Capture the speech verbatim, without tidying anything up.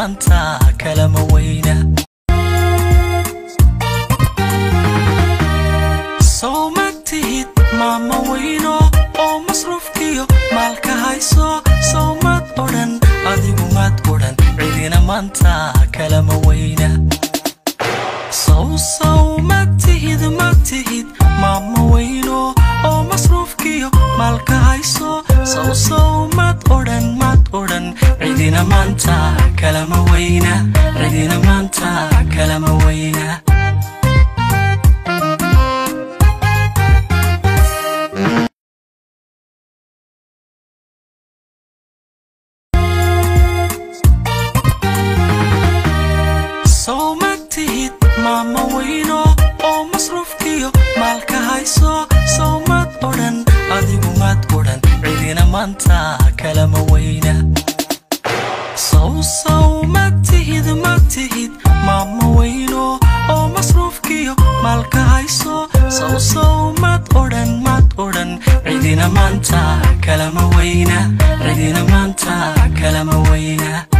maanta kalama weyna soo ma tihid maama weyno oo masruufkiyo maalka hayso soo mad odhan adigu mad odhan cidina maanta kalama weyna soo soo ma tihid ma tihid maama weyno oo masruufkiyo maalka hayso soo soo mad odhan mad odhan cidina maanta kalama weyna cidina maanta kalama weyna soo ma tihid maama weyno oo masruufkiyo maalka hayso soo mad odhan adigu mad odhan cidina maanta kalama weyna soo soo ma tihid ma tihid maama weyno oo masruufkiyo maalka hayso soo soo mad odhan mad odhan cidina maanta kalama weyna cidina maanta kalama weyna